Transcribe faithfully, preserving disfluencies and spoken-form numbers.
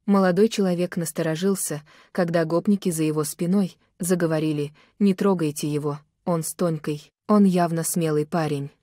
Молодой человек насторожился, когда гопники за его спиной заговорили: «Не трогайте его, он с Тонькой, он явно смелый парень».